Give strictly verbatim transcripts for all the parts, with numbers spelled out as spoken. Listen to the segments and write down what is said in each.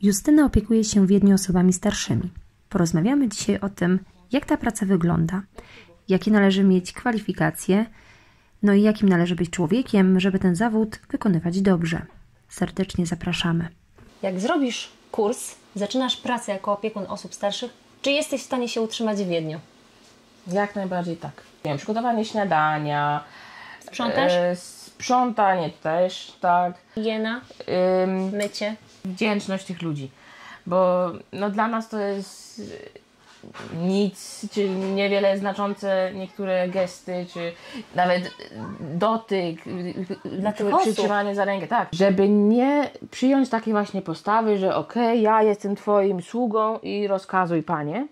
Justyna opiekuje się w Wiedniu osobami starszymi. Porozmawiamy dzisiaj o tym, jak ta praca wygląda, jakie należy mieć kwalifikacje, no i jakim należy być człowiekiem, żeby ten zawód wykonywać dobrze. Serdecznie zapraszamy. Jak zrobisz kurs, zaczynasz pracę jako opiekun osób starszych, czy jesteś w stanie się utrzymać w Wiedniu? Jak najbardziej tak. Nie wiem, przygotowanie śniadania. Sprzątasz? E, sprzątanie też, tak. Higiena, Ym, mycie. Wdzięczność tych ludzi. Bo no, dla nas to jest nic, czy niewiele znaczące niektóre gesty, czy nawet dotyk, Dla tych osób. przytrzymanie za rękę. Tak, żeby nie przyjąć takiej właśnie postawy, że okej, okay, ja jestem twoim sługą i rozkazuj, panie.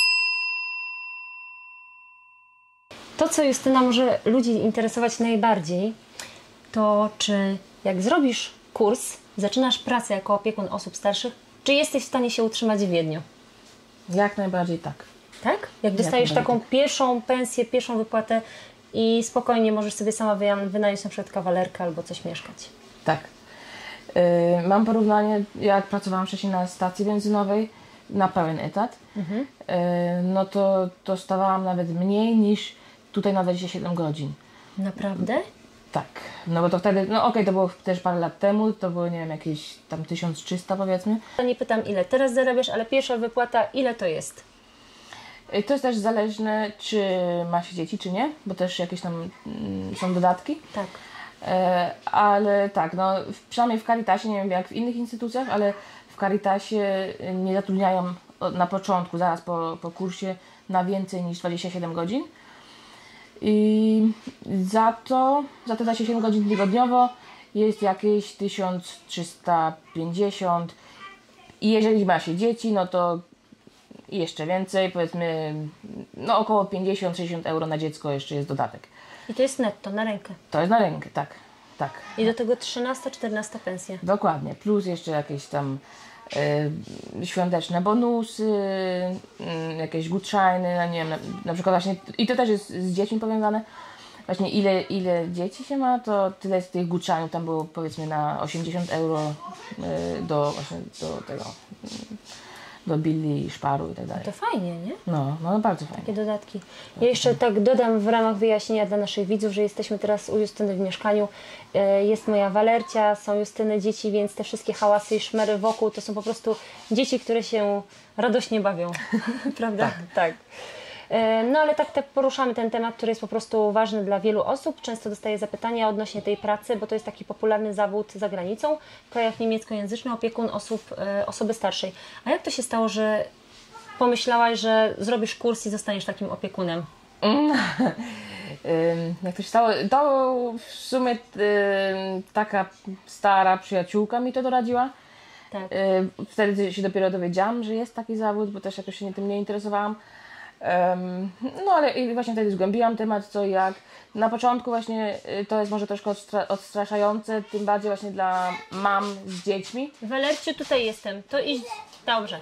To, co Justyna może ludzi interesować najbardziej, to czy jak zrobisz kurs, zaczynasz pracę jako opiekun osób starszych, czy jesteś w stanie się utrzymać w Wiedniu? Jak najbardziej tak. Tak? Jak dostajesz Jak taką tak. pierwszą pensję, pierwszą wypłatę i spokojnie możesz sobie sama wynająć na przykład kawalerkę albo coś mieszkać. Tak. Yy, mam porównanie, jak pracowałam wcześniej na stacji benzynowej na pełen etat, mhm. yy, no to dostawałam nawet mniej niż tutaj na dwadzieścia siedem godzin. Naprawdę? Tak. No bo to wtedy, no okej, okay, to było też parę lat temu, to było, nie wiem, jakieś tam tysiąc trzysta powiedzmy. Nie pytam, ile teraz zarabiasz, ale pierwsza wypłata, ile to jest? Yy, to jest też zależne, czy ma się dzieci, czy nie, bo też jakieś tam mm, są dodatki. Tak. E, ale tak, no przynajmniej w Caritasie, nie wiem jak w innych instytucjach, ale w Caritasie nie zatrudniają na początku, zaraz po, po kursie na więcej niż dwadzieścia siedem godzin. I za to, za te dwadzieścia siedem godzin tygodniowo jest jakieś tysiąc trzysta pięćdziesiąt i jeżeli ma się dzieci, no to jeszcze więcej, powiedzmy no około pięćdziesiąt sześćdziesiąt euro na dziecko jeszcze jest dodatek. I to jest netto, na rękę. To jest na rękę, tak, tak. I do tego trzynasta, czternasta pensja. Dokładnie, plus jeszcze jakieś tam y, świąteczne bonusy, y, jakieś gutscheiny, no nie wiem, na, na przykład właśnie, i to też jest z dziećmi powiązane, właśnie ile, ile dzieci się ma, to tyle z tych gutscheinów, tam było powiedzmy na osiemdziesiąt euro y, do, właśnie do tego, y, do Billi, szparu i tak dalej. To fajnie, nie? No, no bardzo fajnie. Takie dodatki. Ja jeszcze tak dodam w ramach wyjaśnienia dla naszych widzów, że jesteśmy teraz u Justyny w mieszkaniu. Jest moja Walercia, są Justyny dzieci, więc te wszystkie hałasy i szmery wokół to są po prostu dzieci, które się radośnie bawią. Prawda? Tak. Tak. No ale tak, tak poruszamy ten temat, który jest po prostu ważny dla wielu osób. Często dostaję zapytania odnośnie tej pracy, bo to jest taki popularny zawód za granicą, w krajach niemieckojęzycznych, opiekun osób, osoby starszej. A jak to się stało, że pomyślałaś, że zrobisz kurs i zostaniesz takim opiekunem? Mm. Jak to się stało? To w sumie taka stara przyjaciółka mi to doradziła. Tak. Wtedy się dopiero dowiedziałam, że jest taki zawód, bo też jakoś się tym nie interesowałam. Um, no ale i właśnie wtedy zgłębiłam temat, co i jak. Na początku właśnie to jest może troszkę odstra- odstraszające, tym bardziej właśnie dla mam z dziećmi. Walerciu, tutaj jestem, to idź, dobrze.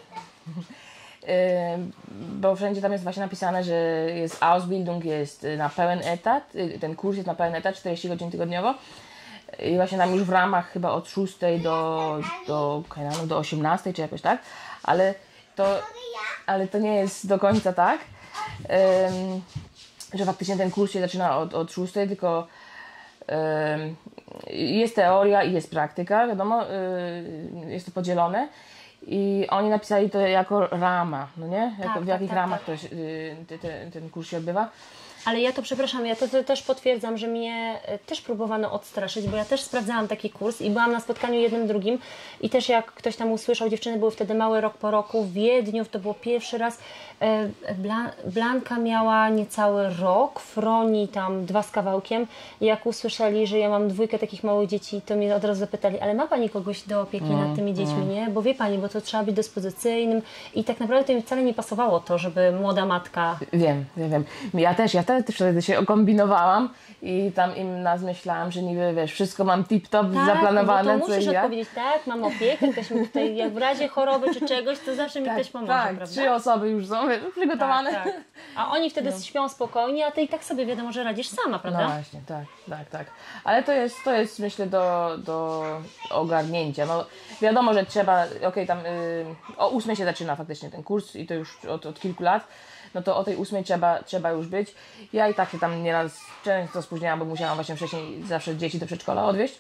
Um, bo wszędzie tam jest właśnie napisane, że jest Ausbildung, jest na pełen etat, ten kurs jest na pełen etat, czterdzieści godzin tygodniowo. I właśnie tam już w ramach chyba od szóstej do, do, do osiemnastej czy jakoś tak, ale to, ale to nie jest do końca tak, um, że faktycznie ten kurs się zaczyna od, od szóstej, tylko um, jest teoria i jest praktyka, wiadomo, um, jest to podzielone i oni napisali to jako rama, no nie? Jako, tak, w jakich tak, ramach tak. To, y, ten, ten, ten kurs się odbywa. Ale ja to, przepraszam, ja to, to też potwierdzam, że mnie też próbowano odstraszyć, bo ja też sprawdzałam taki kurs i byłam na spotkaniu jednym, drugim i też jak ktoś tam usłyszał, dziewczyny były wtedy małe, rok po roku w Wiedniu, to było pierwszy raz. Blan- Blanka miała niecały rok, Froni tam dwa z kawałkiem i jak usłyszeli, że ja mam dwójkę takich małych dzieci, to mnie od razu zapytali, ale ma Pani kogoś do opieki mm, nad tymi dziećmi, mm. nie? Bo wie Pani, bo to trzeba być dyspozycyjnym i tak naprawdę to mi wcale nie pasowało to, żeby młoda matka... Wiem, wiem, wiem. Ja też, ja też też wtedy się okombinowałam i tam im nazmyślałam, że niby, wiesz, wszystko mam tip-top Tak, zaplanowane. bo to musisz co i jak. odpowiedzieć, tak, mam opiekę, ktoś mi tutaj, jak w razie choroby czy czegoś, to zawsze mi Tak, ktoś pomoże, tak, prawda? trzy osoby już są wiesz, przygotowane. Tak, tak. A oni wtedy no. śpią spokojnie, a ty i tak sobie wiadomo, że radzisz sama, prawda? No właśnie, tak, tak, tak. Ale to jest, to jest myślę do, do ogarnięcia. No wiadomo, że trzeba, okej, okay, tam y, o ósmej się zaczyna faktycznie ten kurs i to już od, od kilku lat. No to o tej ósmej trzeba, trzeba już być. Ja i tak się tam nieraz często spóźniałam, bo musiałam właśnie wcześniej zawsze dzieci do przedszkola odwieźć.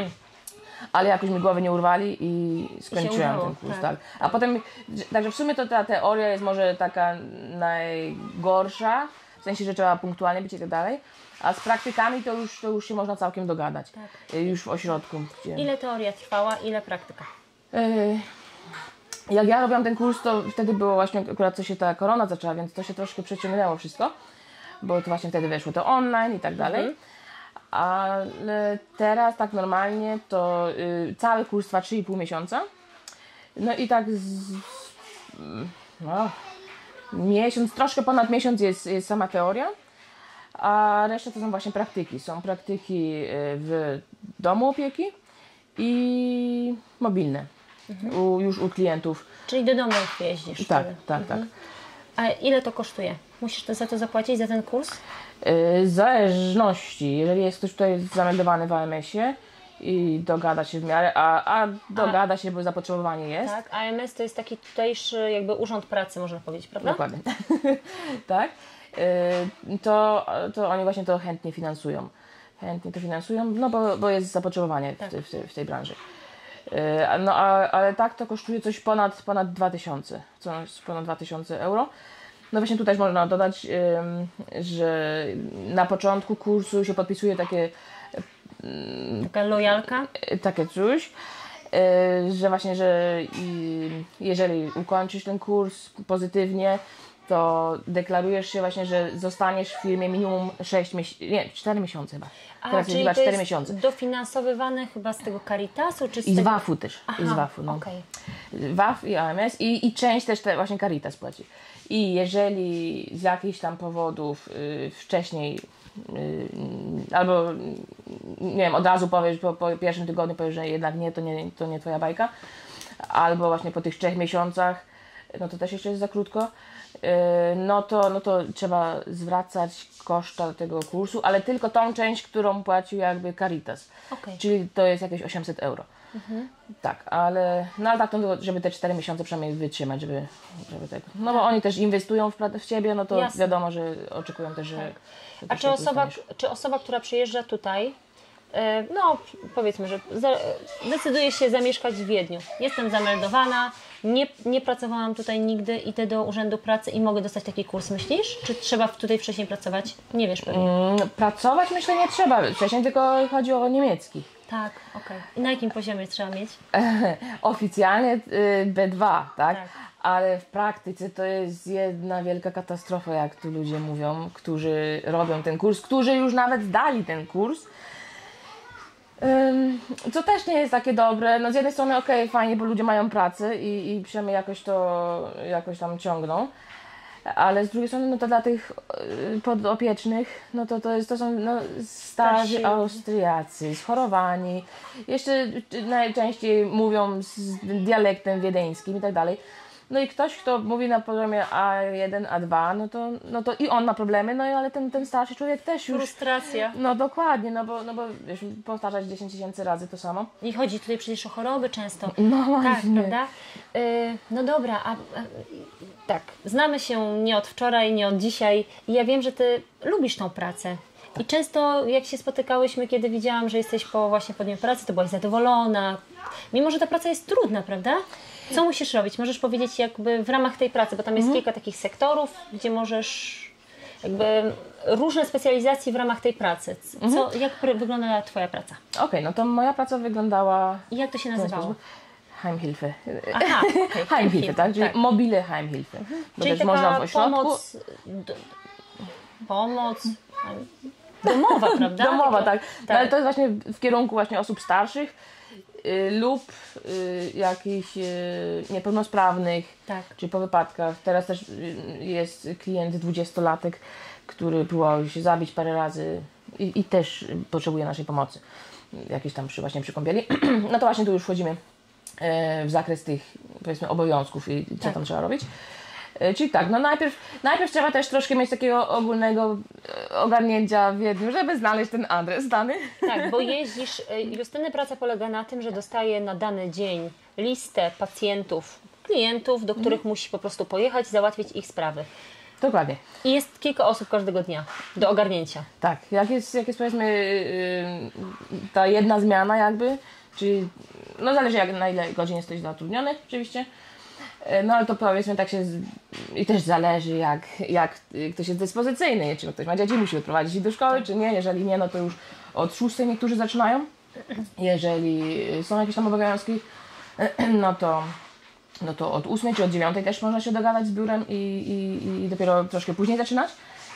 Ale jakoś mi głowy nie urwali i skończyłam I ten kurs. Tak. Tak. A potem, także w sumie to ta teoria jest może taka najgorsza, w sensie, że trzeba punktualnie być i tak dalej. A z praktykami to już, to już się można całkiem dogadać. Tak. Już w ośrodku. Gdzie... Ile teoria trwała, ile praktyka? Yy... Jak ja robiłam ten kurs, to wtedy było właśnie akurat co się ta korona zaczęła, więc to się troszkę przeciągnęło wszystko, bo to właśnie wtedy weszło to online i tak dalej. Mhm. Ale teraz tak normalnie to y, cały kurs trwa trzy i pół miesiąca. No i tak z, no, miesiąc, troszkę ponad miesiąc jest, jest sama teoria, a reszta to są właśnie praktyki. Są praktyki w domu opieki i mobilne. Mhm. U, już u klientów. Czyli do domu jeździsz? Tak, tak, mhm. tak. A ile to kosztuje? Musisz to za to zapłacić, za ten kurs? Yy, w zależności. Jeżeli jest ktoś tutaj zameldowany w A M S-ie i dogada się w miarę, a, a dogada a, się, bo zapotrzebowanie jest. Tak, A M S to jest taki tutejszy jakby urząd pracy, można powiedzieć, prawda? Dokładnie. Tak. Yy, to, to oni właśnie to chętnie finansują. Chętnie to finansują, no bo, bo jest zapotrzebowanie tak. w, te, w, te, w tej branży. No a, ale tak to kosztuje coś ponad, ponad dwa tysiące, coś ponad dwa tysiące euro. No właśnie tutaj można dodać, że na początku kursu się podpisuje takie taka lojalka? Takie coś, że właśnie, że jeżeli ukończysz ten kurs pozytywnie, to deklarujesz się właśnie, że zostaniesz w firmie minimum sześć miesięcy, nie, cztery miesiące chyba. A, Teraz czyli jest chyba to cztery jest miesiące. dofinansowywane chyba z tego Caritasu? Czy z I z tego... W A F-u też. Aha, I z W A F-u, no. Okay. W A F i A M S i, i część też te właśnie Caritas płaci. I jeżeli z jakichś tam powodów y, wcześniej y, albo nie wiem, od razu powiesz, po, po pierwszym tygodniu powiesz, że jednak nie, to nie, to nie twoja bajka, albo właśnie po tych trzech miesiącach, no to też jeszcze jest za krótko, no to, no to trzeba zwracać koszta tego kursu, ale tylko tą część, którą płacił jakby Caritas. Okay. Czyli to jest jakieś osiemset euro. Mhm. Tak, ale, no ale tak, to, żeby te cztery miesiące przynajmniej wytrzymać, żeby, żeby tego. No bo oni też inwestują w, w siebie, no to Jasne. Wiadomo, że oczekują też, że... Tak. że A czy osoba, czy osoba, która przyjeżdża tutaj, no powiedzmy, że decyduje się zamieszkać w Wiedniu. Jestem zameldowana, nie, nie pracowałam tutaj nigdy, idę do Urzędu Pracy i mogę dostać taki kurs, myślisz? Czy trzeba tutaj wcześniej pracować? Nie wiesz pewnie. Mm, pracować myślę nie trzeba, wcześniej tylko chodzi o niemiecki. Tak, okej. Okay. I na jakim poziomie trzeba mieć? Oficjalnie B dwa, tak? tak? Ale w praktyce to jest jedna wielka katastrofa, jak tu ludzie mówią, którzy robią ten kurs, którzy już nawet zdali ten kurs. Co też nie jest takie dobre. No z jednej strony okej, okay, fajnie, bo ludzie mają pracę i, i przynajmniej jakoś to jakoś tam ciągną. Ale z drugiej strony, no to dla tych podopiecznych, no to, to, jest, to są no, starzy Austriacy, schorowani, jeszcze najczęściej mówią z dialektem wiedeńskim i tak dalej. No i ktoś, kto mówi na poziomie A jeden, A dwa, no to, no to i on ma problemy, no i ale ten, ten starszy człowiek też już... Frustracja. No dokładnie, no bo, no bo wiesz, powtarzać dziesięć tysięcy razy to samo. I chodzi tutaj przecież o choroby często. No właśnie. Tak, prawda? Yy, no dobra, a, a tak, znamy się nie od wczoraj, nie od dzisiaj i ja wiem, że Ty lubisz tą pracę. I często jak się spotykałyśmy, kiedy widziałam, że jesteś po właśnie po dniu pracy, to byłaś zadowolona. Mimo że ta praca jest trudna, prawda? Co musisz robić? Możesz powiedzieć jakby w ramach tej pracy, bo tam jest mhm. kilka takich sektorów, gdzie możesz jakby różne specjalizacje w ramach tej pracy. Co, mhm. Jak wygląda Twoja praca? Okej, okay, no to moja praca wyglądała... I jak to się nazywało? Heimhilfe. Aha, okay. Heimhilfe, tak? Czyli tak. Mobile Heimhilfe. Mhm. Czyli taka można w ośrodku... pomoc... Do, pomoc... Domowa, prawda? Domowa, tak. tak. No, ale to jest właśnie w kierunku właśnie osób starszych. y, lub y, jakichś y, niepełnosprawnych, Tak. czy po wypadkach. Teraz też y, jest klient dwudziestolatek, który próbował się zabić parę razy i, i też potrzebuje naszej pomocy. Jakieś tam przy, właśnie przy kąpieli. No to właśnie tu już wchodzimy e, w zakres tych, powiedzmy, obowiązków i co Tak. tam trzeba robić. E, czyli tak, no najpierw, najpierw trzeba też troszkę mieć takiego ogólnego e, ogarnięcia w Wiedniu, żeby znaleźć ten adres dany. Tak, bo jeździsz, y, Justyny praca polega na tym, że dostaje na dany dzień listę pacjentów, klientów, do których musi po prostu pojechać i załatwić ich sprawy. Dokładnie. I jest kilka osób każdego dnia do ogarnięcia. Tak, jak jest, jak jest powiedzmy yy, ta jedna zmiana jakby, czyli no zależy jak, na ile godzin jesteś zatrudniony oczywiście, yy, no ale to powiedzmy tak się, z, i też zależy jak, jak ktoś jest dyspozycyjny, czy ktoś ma dzieci, musi odprowadzić ich do szkoły, czy nie, jeżeli nie, no to już od szóstej niektórzy zaczynają, jeżeli są jakieś tam obowiązki, no to no to od ósmej czy od dziewiątej też można się dogadać z biurem i, i, i dopiero troszkę później zaczynać.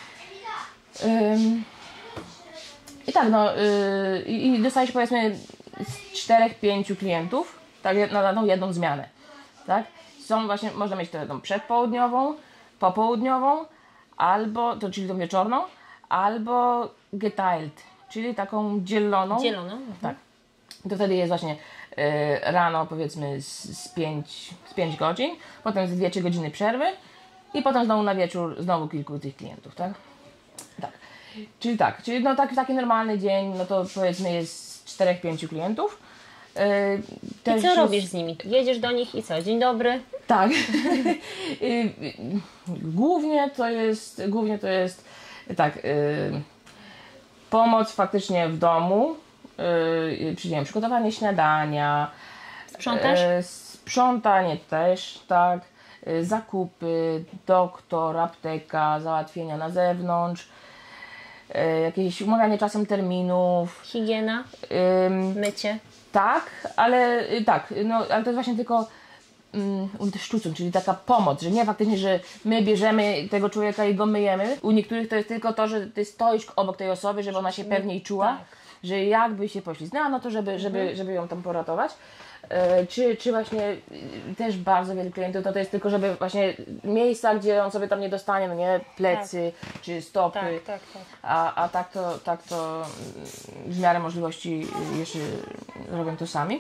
Ym, I tak, no yy, i dostajesz powiedzmy z czterech, pięciu klientów, tak, na daną jedną zmianę, tak? Są właśnie, można mieć tą przedpołudniową, popołudniową, albo, to czyli tą wieczorną, albo geteilt, czyli taką dzieloną. Dzieloną. Tak. To wtedy jest właśnie y, rano powiedzmy z, z, pięć, z pięć godzin, potem z dwie trzy godziny przerwy i potem znowu na wieczór znowu kilku tych klientów, tak? Tak. Czyli tak, czyli no tak, taki normalny dzień, no to powiedzmy jest czterech pięciu klientów. Y, I co jest... robisz z nimi? Jedziesz do nich i co? Dzień dobry. Tak. Y, y, głównie to jest, głównie to jest tak, y, pomoc faktycznie w domu. Yy, czyli nie wiem, przygotowanie śniadania, Sprzątasz? Yy, sprzątanie też, tak, yy, zakupy, doktor, apteka, załatwienia na zewnątrz, yy, jakieś umawianie czasem terminów. Higiena? Yy, Mycie? tak, ale yy, tak, no, ale to jest właśnie tylko um, sztucą, czyli taka pomoc, że nie faktycznie, że my bierzemy tego człowieka i go myjemy. U niektórych to jest tylko to, że ty stoisz obok tej osoby, żeby ona się pewniej czuła. Tak. Że jakby się poślizgnęła, no to żeby, żeby, żeby ją tam poratować. E, czy, czy właśnie e, też bardzo wielu klientów, to, to jest tylko, żeby właśnie miejsca, gdzie on sobie tam nie dostanie, no nie, plecy czy stopy, Tak, tak, tak. A, a tak to, tak to w miarę możliwości jeszcze robią to sami.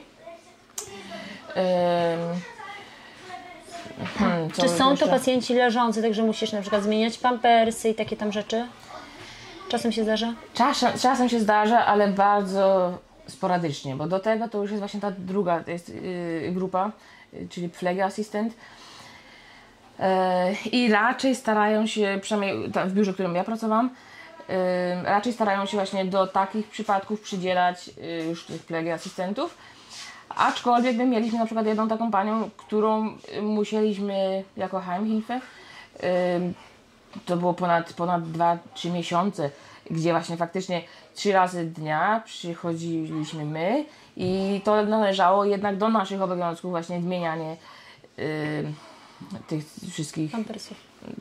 E, hmm, Czy są jeszcze? to pacjenci leżący, także musisz na przykład zmieniać pampersy i takie tam rzeczy? Czasem się zdarza? Czasem, czasem się zdarza, ale bardzo sporadycznie, bo do tego to już jest właśnie ta druga to jest, yy, grupa, yy, czyli Pflegeassistent. Yy, I raczej starają się, przynajmniej w biurze, w którym ja pracowałam, yy, raczej starają się właśnie do takich przypadków przydzielać yy, już tych Pflegeassistentów. Aczkolwiek my mieliśmy na przykład jedną taką panią, którą musieliśmy jako Heimhilfe, yy, to było ponad, ponad dwa trzy miesiące, gdzie właśnie faktycznie trzy razy dnia przychodziliśmy my i to należało jednak do naszych obowiązków właśnie zmienianie yy, tych wszystkich Pampersów.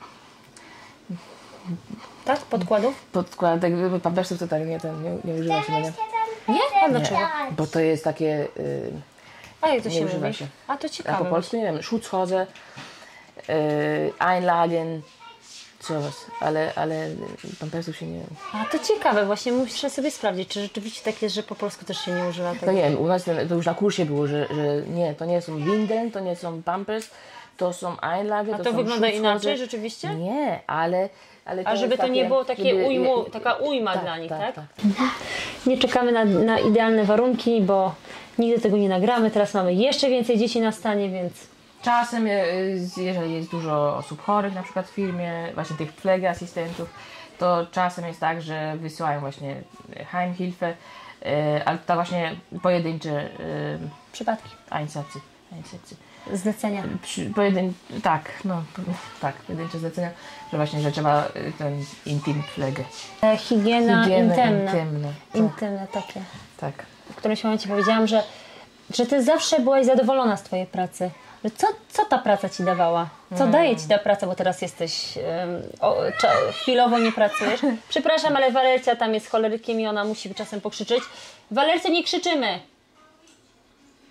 Tak? Podkładów? podkładek, pampersów to tak nie, ten, nie, nie używa się, no nie? Nie? A dlaczego? Bo to jest takie, yy, A jak to nie się używa mówi? się. A to A ciekawe. po polsku nie wiem, Schutzhose, yy, Einlagen, co was, ale, ale pampersów się nie... A to ciekawe, właśnie muszę sobie sprawdzić, czy rzeczywiście tak jest, że po polsku też się nie używa tego. No nie wiem, u nas to już na kursie było, że, że nie, to nie są Windeln, to nie są Pampers, to są Einlage, A to to są wygląda Schutzhose. inaczej rzeczywiście? Nie, ale... ale to A żeby jest to takie, nie było takie żeby- ujmu, taka ujma tak, dla nich, tak? tak, tak. Nie czekamy na, na idealne warunki, bo nigdy tego nie nagramy. Teraz mamy jeszcze więcej dzieci na stanie, więc Czasem, e, z- jeżeli jest dużo osób chorych, na przykład w firmie, właśnie tych Pflegeassistentów, to czasem jest tak, że wysyłają właśnie Heimhilfe, e, ale to właśnie pojedyncze e, przypadki, Einsätze. Einsätze. zlecenia. Przy, pojedyn... Tak, no po- tak, pojedyncze zlecenia, że właśnie, że trzeba e, ten Intimpflege. E, Higiena, Higienę intymna. intymną. Tak, Intymne takie. tak. W którymś momencie powiedziałam, że, że ty zawsze byłaś zadowolona z twojej pracy. Że co, co ta praca ci dawała? Co daje ci ta praca, bo teraz jesteś, um, o, cza, chwilowo nie pracujesz. Przepraszam, ale Walercia tam jest cholerykiem i ona musi czasem pokrzyczeć. Walerce, nie krzyczymy!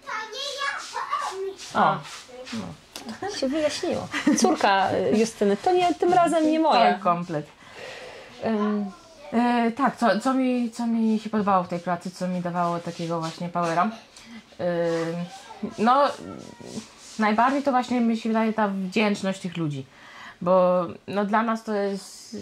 A, no. się wyjaśniło. Córka Justyny, to nie, tym razem nie moja. Tak, komplet. Um. E, tak, co, co, mi, co mi się podobało w tej pracy, co mi dawało takiego właśnie powera. E, no, najbardziej to właśnie mi się wydaje ta wdzięczność tych ludzi, bo no, dla nas to jest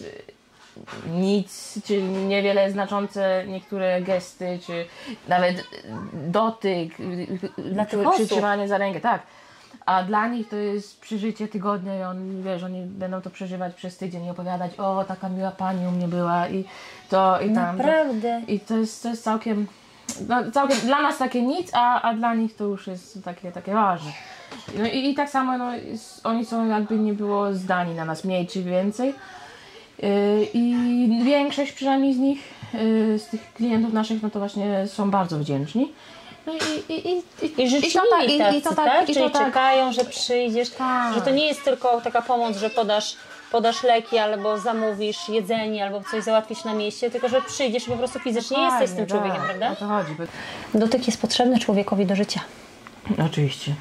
nic, czy niewiele znaczące niektóre gesty, czy nawet dotyk, dla tych przytrzymanie za rękę, tak. A dla nich to jest przeżycie tygodnia i on, wiesz, oni będą to przeżywać przez tydzień i opowiadać, o, taka miła pani u mnie była i to i tam. Naprawdę. I to jest, to jest całkiem, no, całkiem dla nas takie nic, a, a dla nich to już jest takie, takie ważne. No i, i tak samo no, jest, oni są jakby nie było zdani na nas, mniej czy więcej. Yy, I większość przynajmniej z nich, yy, z tych klientów naszych, no to właśnie są bardzo wdzięczni. No i, i, i, i, i życzliwi i, tacy, i to tak, tak? I czyli to czekają, tak. że przyjdziesz, tak. że to nie jest tylko taka pomoc, że podasz, podasz leki albo zamówisz jedzenie albo coś załatwisz na mieście, tylko że przyjdziesz i po prostu fizycznie no jesteś z tym człowiekiem, tak, prawda? O to chodzi. Dotyk jest potrzebny człowiekowi do życia. Oczywiście.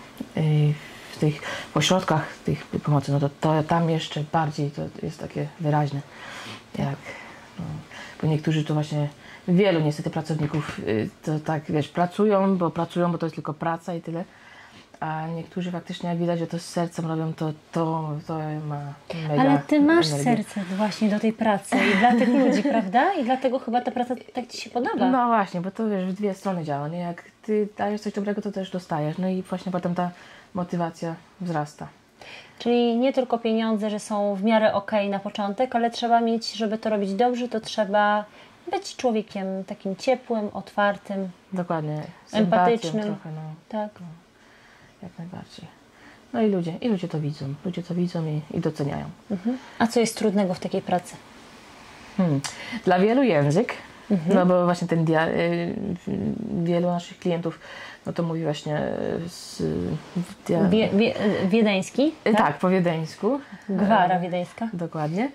W tych ośrodkach tych pomocy, no to, to tam jeszcze bardziej to jest takie wyraźne. Jak, no, bo niektórzy to właśnie wielu niestety pracowników to tak, wiesz, pracują, bo pracują, bo to jest tylko praca i tyle. A niektórzy faktycznie jak widać, że to z sercem robią, to, to, to ma mega Ale ty masz energię. serce właśnie do tej pracy i dla tych ludzi, prawda? I dlatego chyba ta praca tak ci się podoba. No właśnie, bo to wiesz, w dwie strony działa, nie? Jak ty dajesz coś dobrego, to też dostajesz. No i właśnie potem ta motywacja wzrasta. Czyli nie tylko pieniądze, że są w miarę okej na początek, ale trzeba mieć, żeby to robić dobrze, to trzeba być człowiekiem takim ciepłym, otwartym. Dokładnie. Empatycznym. Trochę, no. Tak. No, jak najbardziej. No i ludzie, i ludzie to widzą. Ludzie to widzą i, i doceniają. Mhm. A co jest trudnego w takiej pracy? Hmm. Dla wielu język, mhm. no bo właśnie ten dia- wielu naszych klientów, no to mówi właśnie z, dia- wie, wie, wiedeński? Tak? tak, po wiedeńsku. Gwara wiedeńska. Dokładnie.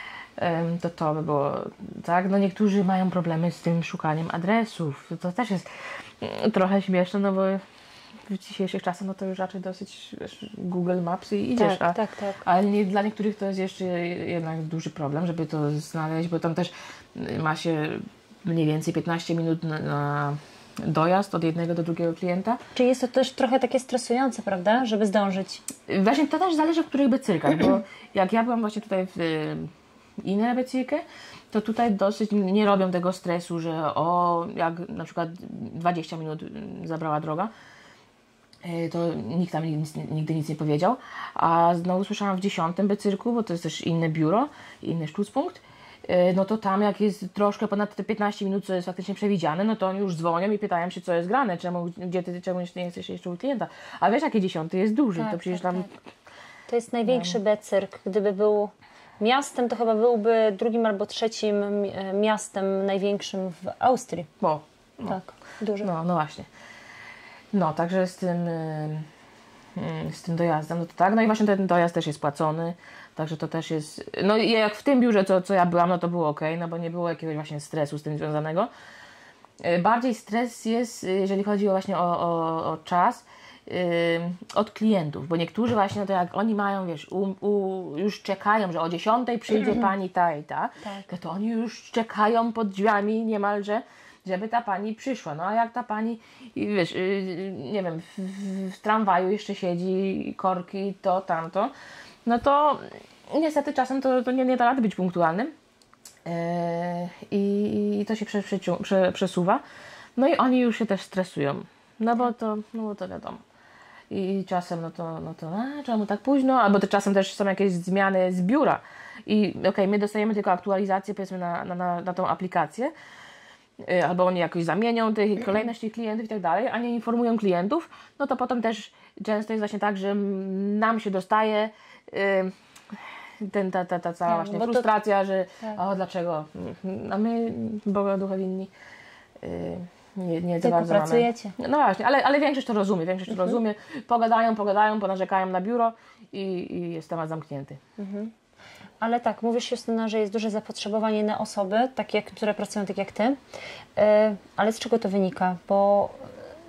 To to by było, tak, no niektórzy mają problemy z tym szukaniem adresów. To też jest trochę śmieszne, no bo w dzisiejszych czasach no to już raczej dosyć wiesz, Google Maps i idziesz, tak, a, tak, tak. ale nie, dla niektórych to jest jeszcze jednak duży problem, żeby to znaleźć, bo tam też ma się mniej więcej piętnaście minut na, na dojazd od jednego do drugiego klienta. Czyli jest to też trochę takie stresujące, prawda, żeby zdążyć? Właśnie to też zależy w których becyrkach, bo jak ja byłam właśnie tutaj w innej becyrkę, to tutaj dosyć nie robią tego stresu, że o, jak na przykład dwadzieścia minut zabrała droga, to nikt tam nic, nigdy nic nie powiedział. A znowu słyszałam w dziesiątym becyrku, bo to jest też inne biuro, inny sztucpunkt, no to tam jak jest troszkę ponad te piętnaście minut, co jest faktycznie przewidziane, no to oni już dzwonią i pytają się, co jest grane, czemu, gdzie ty, czemu nie jesteś jeszcze u klienta. A wiesz, jakie dziesiąty jest duży, tak, to przecież tak, tam... tak. To jest największy no. becyrk. Gdyby był miastem, to chyba byłby drugim albo trzecim miastem największym w Austrii. Bo, no. Tak, duży. No, no właśnie. No, także z tym, z tym dojazdem, no to tak, no i właśnie ten dojazd też jest płacony, także to też jest, no i jak w tym biurze, co, co ja byłam, no to było ok, no bo nie było jakiegoś właśnie stresu z tym związanego. Bardziej stres jest, jeżeli chodzi o właśnie o, o, o czas, yy, od klientów, bo niektórzy właśnie, no to jak oni mają, wiesz, u, u, już czekają, że o dziesiątej przyjdzie pani ta i ta, tak. no to oni już czekają pod drzwiami niemalże, żeby ta pani przyszła. No a jak ta pani, wiesz, yy, nie wiem, w, w, w tramwaju jeszcze siedzi, korki, to, tamto, no to niestety czasem to, to nie, nie da rady być punktualnym yy, i, i to się prze, prze, przesuwa. No i oni już się też stresują, no bo to, no bo to wiadomo. I czasem no to, no to a, czemu tak późno, albo to czasem też są jakieś zmiany z biura i okej, okay, my dostajemy tylko aktualizację powiedzmy na, na, na, na tą aplikację, albo oni jakoś zamienią tych, kolejność tych klientów i tak dalej, a nie informują klientów, no to potem też często jest właśnie tak, że nam się dostaje yy, ten, ta, ta, ta cała tak, właśnie to, frustracja, że tak. o dlaczego, a my, Boga ducha winni, yy, nie, nie za Tylko bardzo pracujecie. mamy. No właśnie, ale, ale większość to rozumie, większość mhm. to rozumie, pogadają, pogadają, ponarzekają na biuro i, i jest temat zamknięty. Mhm. Ale tak, mówisz Justyna, że jest duże zapotrzebowanie na osoby, takie, które pracują tak jak Ty, yy, ale z czego to wynika? Bo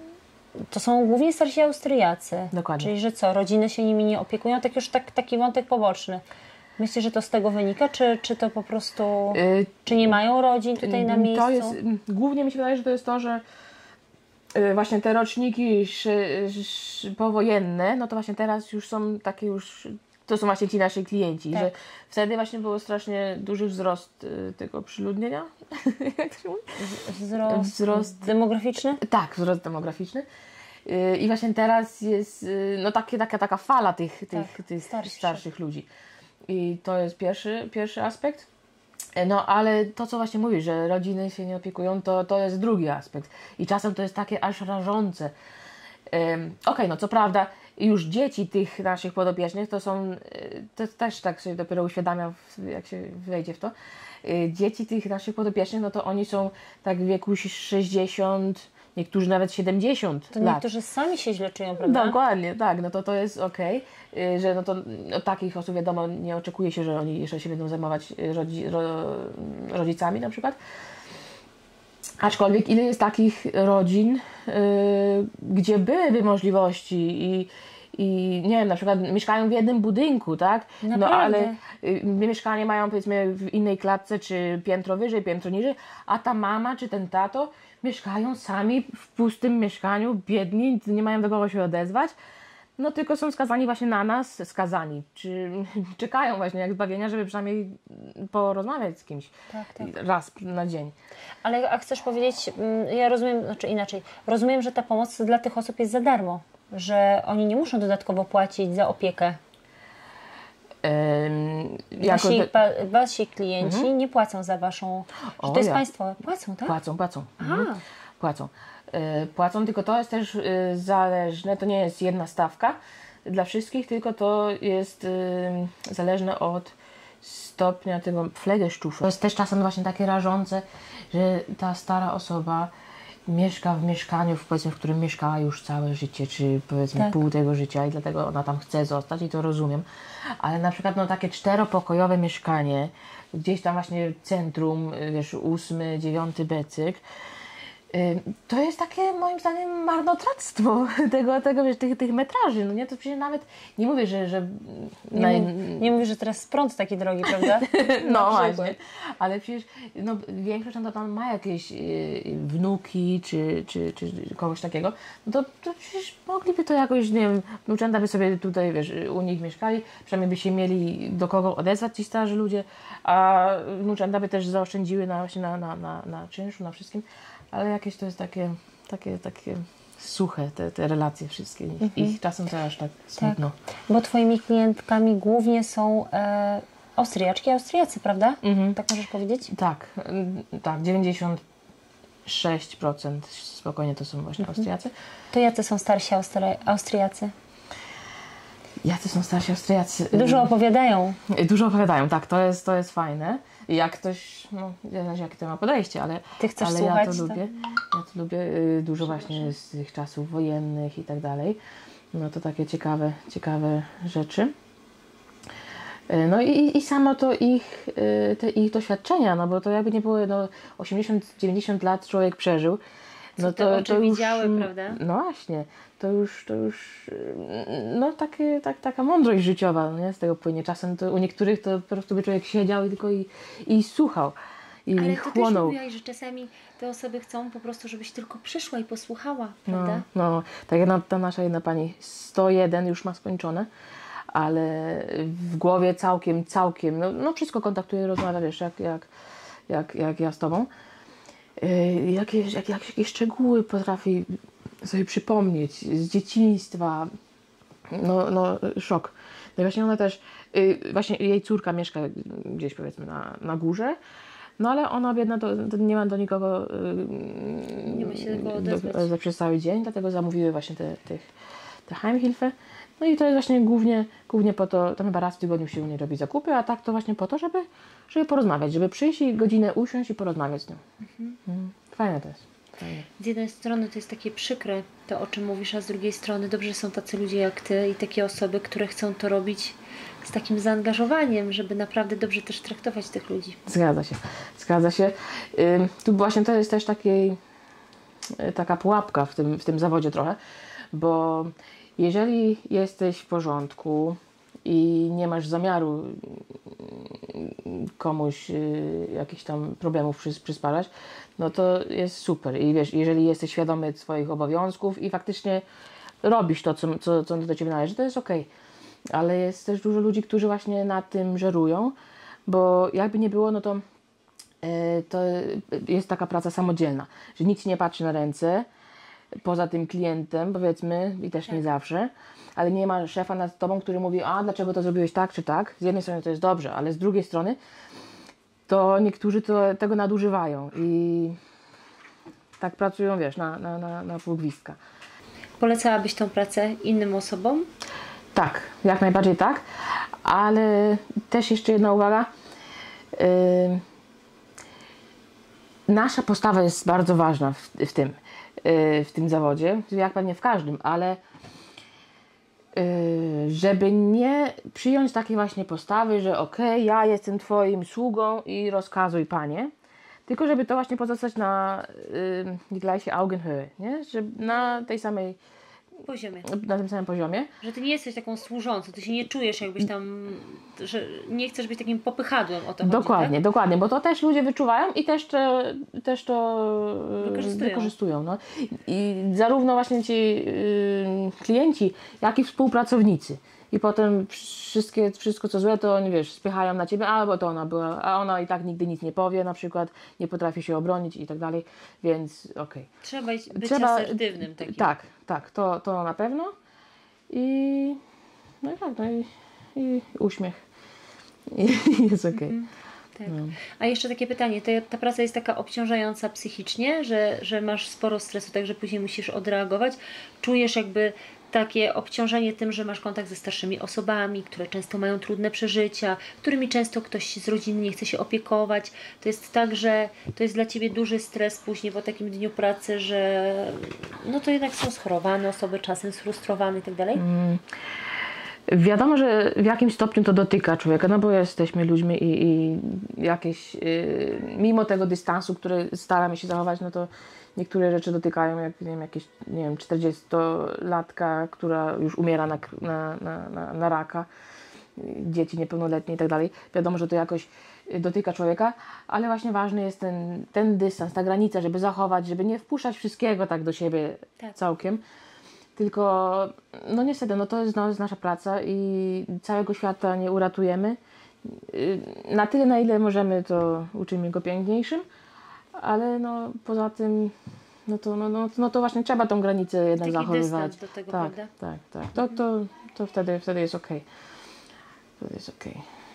to są głównie starsi Austriacy. Dokładnie. Czyli, że co, rodziny się nimi nie opiekują? Tak już tak, taki wątek poboczny. Myślisz, że to z tego wynika, czy, czy to po prostu, Y, czy nie mają rodzin tutaj na miejscu? To jest, głównie mi się wydaje, że to jest to, że y, właśnie te roczniki szy, szy, powojenne, no to właśnie teraz już są takie już, to są właśnie ci nasi klienci, Tak. że wtedy właśnie było strasznie duży wzrost y, tego przyludnienia. Jak to się mówi? Wzrost, Wzrost demograficzny? Tak, wzrost demograficzny. Y, I właśnie teraz jest y, no takie, taka, taka fala tych, tych, Tak, tych starszych. starszych ludzi. I to jest pierwszy, pierwszy aspekt. No ale to, co właśnie mówisz, że rodziny się nie opiekują, to, to jest drugi aspekt. I czasem to jest takie aż rażące. Um, Okej, okay, no co prawda już dzieci tych naszych podopiecznych to są, to też tak się dopiero uświadamia, jak się wejdzie w to, dzieci tych naszych podopiecznych, no to oni są tak w wieku sześćdziesiąt, niektórzy nawet siedemdziesiąt To lat. niektórzy sami się źle czują, prawda? Dokładnie, tak, no to to jest okej, okay, że no to od takich osób wiadomo, nie oczekuje się, że oni jeszcze się będą zajmować rodzi, ro, rodzicami na przykład. Aczkolwiek ile jest takich rodzin, yy, gdzie byłyby możliwości i, i nie wiem, na przykład mieszkają w jednym budynku, tak? No Naprawdę? ale y, mieszkanie mają powiedzmy w innej klatce, czy piętro wyżej, piętro niżej, a ta mama czy ten tato mieszkają sami w pustym mieszkaniu, biedni, nie mają do kogo się odezwać. No tylko są skazani właśnie na nas, skazani, czy czekają właśnie jak zbawienia, żeby przynajmniej porozmawiać z kimś Tak, tak. raz na dzień. Ale a chcesz powiedzieć, ja rozumiem, znaczy inaczej, rozumiem, że ta pomoc dla tych osób jest za darmo, że oni nie muszą dodatkowo płacić za opiekę. Um, jako Wasi, te... pa, wasi klienci mhm. nie płacą za waszą... O, to jest ja. państwo, płacą, tak? Płacą, płacą. Aha. Mhm. Płacą. E, płacą, tylko to jest też e, zależne, to nie jest jedna stawka dla wszystkich, tylko to jest e, zależne od stopnia tego Pflegestufe. To jest też czasem właśnie takie rażące, że ta stara osoba mieszka w mieszkaniu, w, powiedzmy, w którym mieszkała już całe życie, czy powiedzmy tak. pół tego życia i dlatego ona tam chce zostać i to rozumiem. Ale na przykład no, takie czteropokojowe mieszkanie, gdzieś tam właśnie w centrum, wiesz, ósmy, dziewiąty becyk, to jest takie moim zdaniem marnotrawstwo tego, tego wiesz, tych, tych metraży, no nie, to przecież nawet nie mówię, że... że nie, na... mów, nie mówisz, że teraz prąd taki drogi, prawda? No właśnie, ale przecież no, większość no, to tam ma jakieś y, wnuki, czy, czy, czy kogoś takiego, no to, to przecież mogliby to jakoś, nie wiem, wnuczęta by sobie tutaj, wiesz, u nich mieszkali, przynajmniej by się mieli do kogo odezwać ci starzy ludzie, a wnuczęta by też zaoszczędziły na, właśnie na, na, na, na czynszu, na wszystkim. Ale jakieś to jest takie, takie, takie suche, te, te relacje wszystkie. Ich, mhm. ich czasem to aż tak smutno. Tak, bo twoimi klientkami głównie są e, Austriaczki, Austriacy, prawda? Mhm. Tak możesz powiedzieć? Tak, tak, dziewięćdziesiąt sześć procent spokojnie to są właśnie mhm. Austriacy. To jacy są starsi Austri- Austriacy? Jacy są starsi Austriacy? Dużo opowiadają. Dużo opowiadają, tak, to jest, to jest fajne. Jak ktoś, no nie wiem jakie to ma podejście, ale, Ty chcesz ale słuchać, ja to to... lubię. Ja to lubię y, dużo właśnie z tych czasów wojennych i tak dalej. No to takie ciekawe, ciekawe rzeczy. Y, no i, i samo to ich, y, te ich doświadczenia, no bo to jakby nie było, no osiemdziesiąt dziewięćdziesiąt lat człowiek przeżył. No to, to, to już widziały, prawda? No właśnie, to już, to już no takie, tak, taka mądrość życiowa, no nie? Z tego płynie. Czasem to u niektórych to po prostu by człowiek siedział i tylko i, i słuchał. I ale chłonął. ty też mówiłaś, że czasami te osoby chcą po prostu, żebyś tylko przyszła i posłuchała, prawda? No, no tak jak ta nasza jedna pani sto jeden już ma skończone, ale w głowie całkiem, całkiem, no, no wszystko kontaktuje, rozmawia, wiesz, jak, jak, jak, jak ja z tobą. Yy, jakie, jak, jak, jakie szczegóły potrafi sobie przypomnieć z dzieciństwa. No, no szok. No właśnie ona też, yy, właśnie jej córka mieszka gdzieś powiedzmy na, na górze, no ale ona biedna to, to nie ma do nikogo yy, nie ma się do kogo odezwać do, przez cały dzień, dlatego zamówiły właśnie te, te, te Heimhilfe. No i to jest właśnie głównie, głównie po to, tam chyba raz w tygodniu się u niej robi zakupy, a tak to właśnie po to, żeby, żeby porozmawiać, żeby przyjść i godzinę usiąść i porozmawiać z nią. Mhm. Mm, fajne to jest. Fajne. Z jednej strony to jest takie przykre, to o czym mówisz, a z drugiej strony dobrze są tacy ludzie jak ty i takie osoby, które chcą to robić z takim zaangażowaniem, żeby naprawdę dobrze też traktować tych ludzi. Zgadza się, zgadza się. Ym, tu właśnie to jest też takiej taka pułapka w tym, w tym zawodzie trochę, bo jeżeli jesteś w porządku i nie masz zamiaru komuś y, jakichś tam problemów przys przysparzać, no to jest super. I wiesz, jeżeli jesteś świadomy swoich obowiązków i faktycznie robisz to, co, co, co do ciebie należy, to jest okej. Ale jest też dużo ludzi, którzy właśnie na tym żerują, bo jakby nie było, no to, y, to jest taka praca samodzielna, że nikt ci nie patrzy na ręce, poza tym klientem, powiedzmy, i też nie zawsze, ale nie ma szefa nad tobą, który mówi, a dlaczego to zrobiłeś tak czy tak. Z jednej strony to jest dobrze, ale z drugiej strony to niektórzy to, tego nadużywają i tak pracują, wiesz, na, na, na, na pół gwizdka. Polecałabyś tą pracę innym osobom? Tak, jak najbardziej tak, ale też jeszcze jedna uwaga. Yy, nasza postawa jest bardzo ważna w, w tym. w tym zawodzie, jak pewnie w każdym, ale żeby nie przyjąć takiej właśnie postawy, że okej, okay, ja jestem twoim sługą i rozkazuj, panie, tylko żeby to właśnie pozostać na die gleiche Augenhöhe, nie? Że na tej samej poziomie. Na tym samym poziomie. Że ty nie jesteś taką służącą, ty się nie czujesz jakbyś tam, że nie chcesz być takim popychadłem, o to chodzi, Dokładnie, tak? dokładnie, bo to też ludzie wyczuwają i też to, też to wykorzystują. wykorzystują no. I zarówno właśnie ci yy, klienci, jak i współpracownicy. I potem wszystkie, wszystko co złe, to oni, wiesz, spychają na ciebie, albo to ona była, a ona i tak nigdy nic nie powie, na przykład, nie potrafi się obronić i tak dalej, więc okej. Okay. Trzeba być Trzeba, asertywnym takim. Tak, tak, to, to na pewno. I no i tak, no i, i uśmiech. I jest okej. Okay. Mhm. Tak. No. A jeszcze takie pytanie, ta, ta praca jest taka obciążająca psychicznie, że, że masz sporo stresu, także później musisz odreagować. Czujesz jakby takie obciążenie tym, że masz kontakt ze starszymi osobami, które często mają trudne przeżycia, którymi często ktoś z rodziny nie chce się opiekować. To jest tak, że to jest dla Ciebie duży stres później po takim dniu pracy, że no to jednak są schorowane osoby, czasem sfrustrowane i tak dalej. Mm. Wiadomo, że w jakimś stopniu to dotyka człowieka, no bo jesteśmy ludźmi i, i jakieś, yy, mimo tego dystansu, który staramy się zachować, no to niektóre rzeczy dotykają, jak nie wiem, jakieś, nie wiem, czterdziestolatka, która już umiera na, na, na, na, na raka, dzieci niepełnoletnie i tak dalej. Wiadomo, że to jakoś dotyka człowieka, ale właśnie ważny jest ten, ten dystans, ta granica, żeby zachować, żeby nie wpuszczać wszystkiego tak do siebie tak. całkiem. Tylko, no niestety, no to jest, no, jest nasza praca i całego świata nie uratujemy. Na tyle, na ile możemy, to uczymy go piękniejszym, ale no poza tym, no to, no, no, no to właśnie trzeba tą granicę jednak taki zachowywać. Dystans do tego, tak, prawda? tak, tak. To, to, to wtedy, wtedy jest okej. Wtedy jest okej.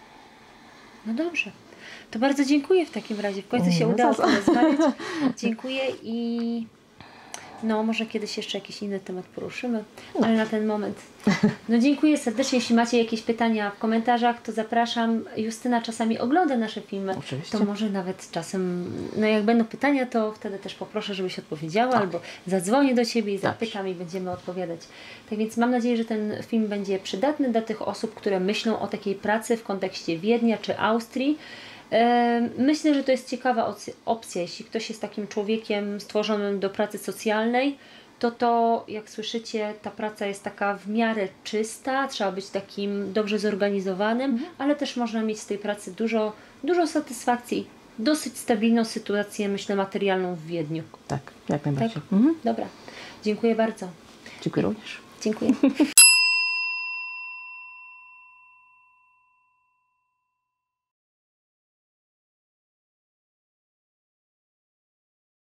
No dobrze. To bardzo dziękuję w takim razie. W końcu się udało porozmawiać. Dziękuję i no może kiedyś jeszcze jakiś inny temat poruszymy, no. Ale na ten moment. No dziękuję serdecznie. Jeśli macie jakieś pytania w komentarzach, to zapraszam. Justyna czasami ogląda nasze filmy. Oczywiście. To może nawet czasem, no jak będą pytania, to wtedy też poproszę, żebyś odpowiedziała, tak. Albo zadzwonię do Ciebie i zapytam Dobrze. i będziemy odpowiadać. Tak więc mam nadzieję, że ten film będzie przydatny dla tych osób, które myślą o takiej pracy w kontekście Wiednia czy Austrii. Myślę, że to jest ciekawa opcja. Jeśli ktoś jest takim człowiekiem stworzonym do pracy socjalnej, to to, jak słyszycie, ta praca jest taka w miarę czysta, trzeba być takim dobrze zorganizowanym, mhm. ale też można mieć z tej pracy dużo, dużo satysfakcji. Dosyć stabilną sytuację, myślę, materialną w Wiedniu. Tak, jak najbardziej. Tak? Mhm. Dobra. Dziękuję bardzo. Dziękuję również. Dziękuję.